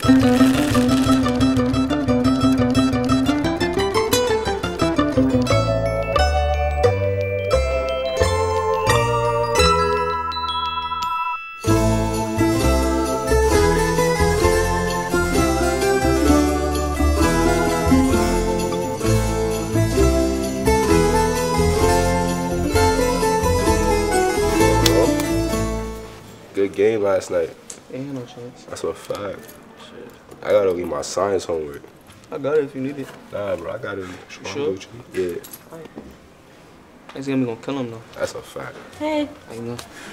Good game last night. Ain't no chance. That's a fact. Shit. I gotta leave my science homework. I got it if you need it. Nah, bro, I got it. Sure? Yeah. Alright. Next game we gonna kill him though. That's a fact. Hey. How you know?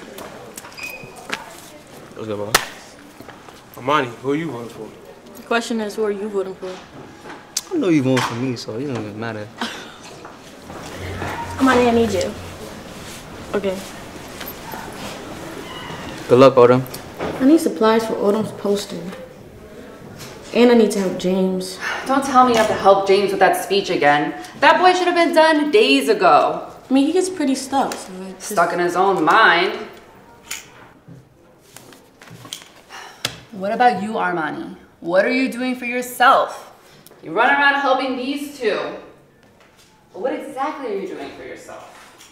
What's good, bro? Amani, who are you voting for? The question is, who are you voting for? I know you voting for me, so it doesn't matter. Amani, I need you. Okay. Good luck, Odom. I need supplies for Odom's posting. And I need to help James. Don't tell me you have to help James with that speech again. That boy should have been done days ago. I mean, he gets pretty stuck. So Stuck in his own mind. What about you, Armani? What are you doing for yourself? You run around helping these two. But what exactly are you doing for yourself?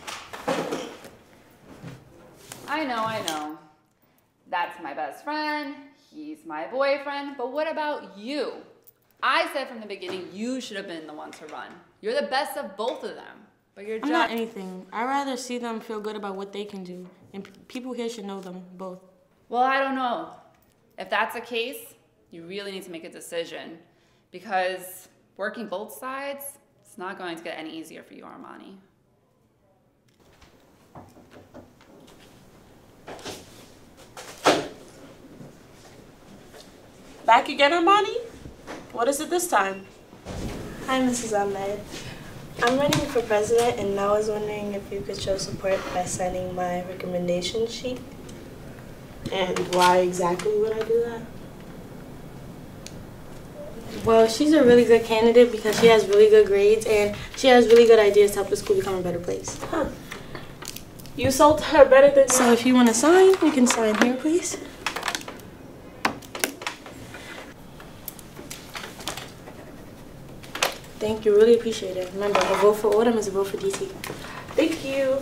I know. That's my best friend. He's my boyfriend. But what about you? I said from the beginning you should have been the one to run. You're the best of both of them. But you're I'm not anything. I'd rather see them feel good about what they can do. And people here should know them both. Well, I don't know. If that's the case, you really need to make a decision. Because working both sides, it's not going to get any easier for you, Armani. Back again, Armani? What is it this time? Hi, Mrs. Ahmed. I'm running for president, and I was wondering if you could show support by signing my recommendation sheet. And why exactly would I do that? Well, she's a really good candidate because she has really good grades and she has really good ideas to help the school become a better place. Huh. You sold her better than So if you want to sign, you can sign here, please. Thank you, really appreciate it. Remember, a vote for Odom is a vote for DC. Thank you.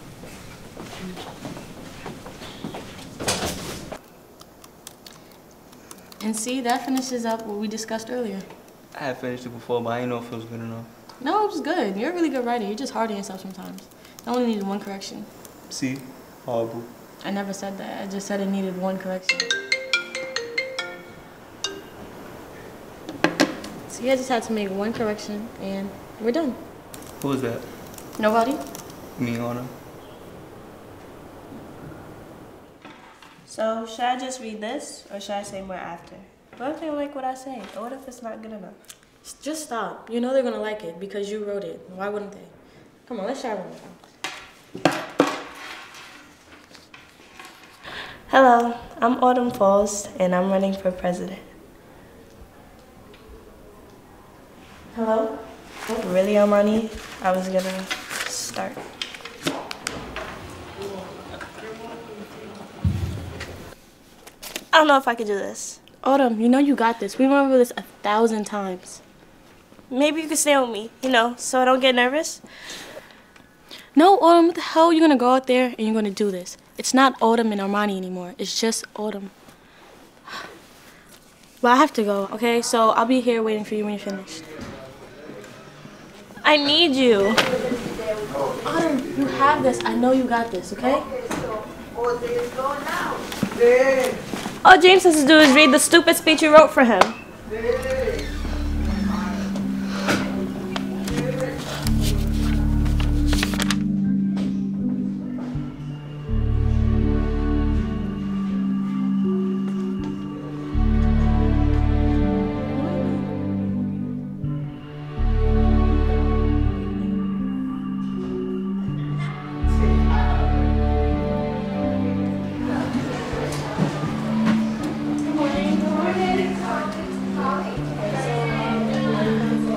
And see, that finishes up what we discussed earlier. I had finished it before, but I didn't know if it was good enough. No, it was good. You're a really good writer. You're just hard on yourself sometimes. I only needed one correction. See? Horrible. I never said that. I just said it needed one correction. See, I just had to make one correction, and we're done. Who was that? Nobody? Me, Anna. So, should I just read this, or should I say more after? What if they don't like what I say? Or what if it's not good enough? Just stop. You know they're gonna like it because you wrote it. Why wouldn't they? Come on, let's try one more time. Hello, I'm Autumn Falls, and I'm running for president. Hello? Really, Armani? I was gonna start. I don't know if I could do this. Autumn, you know you got this. We went over this 1,000 times. Maybe you could stay with me, so I don't get nervous. No, Autumn, what the hell? You're gonna go out there and you're gonna do this. It's not Autumn and Armani anymore. It's just Autumn. But I have to go, okay? So I'll be here waiting for you when you're finished. I need you. Autumn, you have this. I know you got this, okay? All James has to do is read the stupid speech you wrote for him.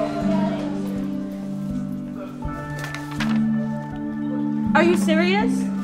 Are you serious?